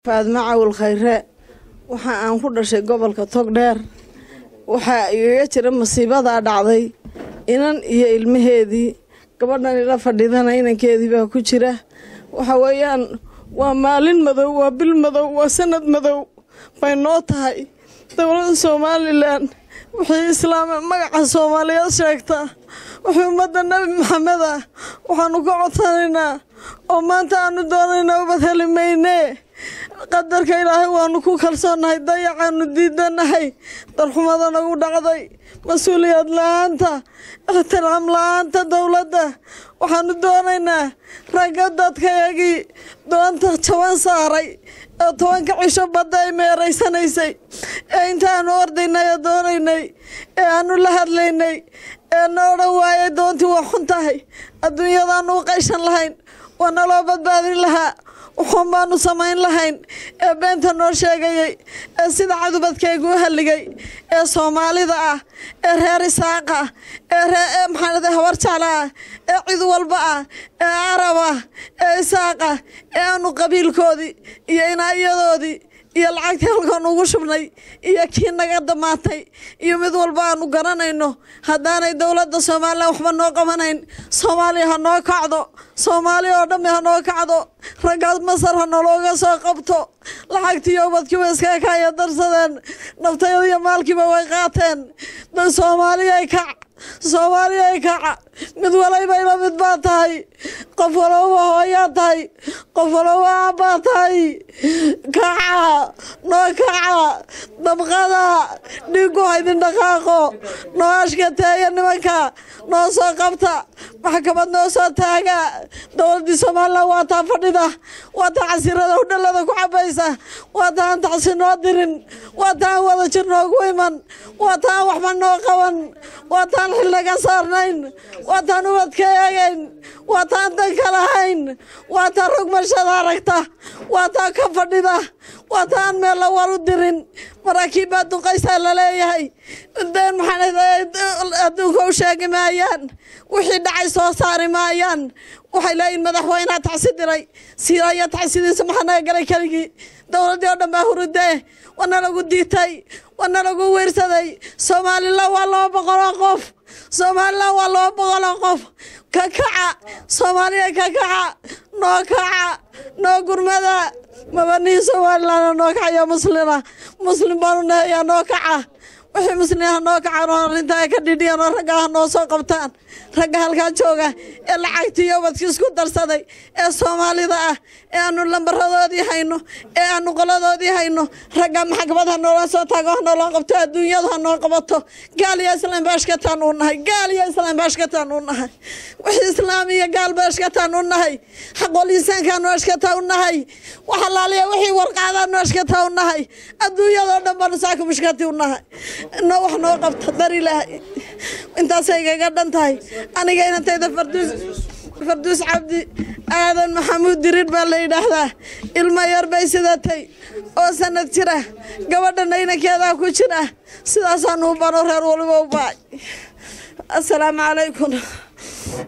فادمع والخير waxa aan ku dhashay gobolka Togdheer waxa iga jira masiibada dhacday inan iyo ilmaheedii gabadhan ila fadhidana inankeedii baa ku jira waxa weeyaan waa maalin madow waa bil madow waa sanad madow bay noo tahay dawladda Soomaaliland wixii islaam magaca Soomaaliyeed sheegta wixii ummadda Nabi Maxamed waxaanu ka codsanaynaa oo maanta aanu doonaynaa ubad helimayne qadarka Ilaahay waanu ku kalsoonahay dayacaanu diidanahay darxumada nagu dhacday mas'uuliyad la'aanta ixtiraam la'aanta dawladda waxaanu doonaynaa ragga dadkayagii doonta jaban saaray oo tobanka cisho badda ay meeraysanaysay intaanu ordaynay doonaynay aanu la hadlaynay noora waayay doontii waa xun tahay adduunyadaanu qayshan lahayn wana loo badbaadin lahaa waxaan baanu samayn lahayn beenta noo sheegayay sida cadubadkaygu haligay Soomaalida ah reer Isaaq ah maxamed hawar jala cid walba ah Arab ah Isaaq ah aanu qabiilkoodii iyo inayadoodii iyo lacagta halkan ugu shubnay iyo kii naga damaatay iyo mid walba aanu garanayno hadaanay dawladda Soomaaliya waxba noo qabanayn Soomaaliya ha noo kacdo Soomaaliya oo dhan ha noo kacdo ragaad Masar ha nalooga soo qabto lacagtii ubadkii iska kaaya darsadeen naftayada iyo maalkiiba way qaateen Soomaaliya ka mid walayba ila mid baa tahay qof walba hooyo tahay qof walba aabba tahay kaca dabqada dhigo haydin dhaqaaqo noo ashkateeya nimanka noo soo qabta maxkamad noo soo taaga dawladda Soomaaliland waa taa fadhida waa taa casirada hudhalada ku cabaysa waa taa taxsinoo dirin waa taa wada jir noogu iman waa taa waxba noo qaban waa taa xilliga saarnayn waa taa ubadkayagayn waa taa dan kala hayn waa taa rugmashada aragta waa taa ka fadhida waa taa meel la waru dirin maraakiibta duqaysa la leeyahay deen maxamed adduunka u sheegi maayaan wixii dhacay soo saari maayaan waxay leeyihiin madaxweynaha taxsidiray siiraya taxsidiisa maxana galay kaligi dawladda oo dhan baa hurudee wana lagu diitay wana lagu weersaday Soomaaliland waa loo boqol qof Soomaaliland waa loo boqol qof ka kaca Soomaaliya ka kaca noo gurmada mabani Soomaaliland noo kaca muslim baanu nahay noo kaca wixii muslimaha noo kaca arinta ka dhidhiyaan ragaha noo soo qabtaan raga halka jooga lacagtii ubadkii isku darsaday Soomaalida ah aanu lambarradoodii hayno aanu qoladoodii hayno raga maxkamada noo soo tago noo qabto adduunyada noo qabato gaal iyo islaam baashkataan u nahay wixii islaamiga gaal baashkataan u nahay xaqul insaanka noo ashkataan u nahay waxa laaliya wixii warqaada noo ashkataan u nahay adduunyada dhan baan saaka mushkati u nahay noo wax noo qabto dar Ilaahay intaas ay gaga dhantahay aniga inantayda Farduus Cabdi aadan Maxamuud Dirid baa la yiraahdaa ilma yar bay sidatay oo sanad jira gabadhan inankeeda ku jira sidaas aanu baro reer walba u baay assalaamu calaykum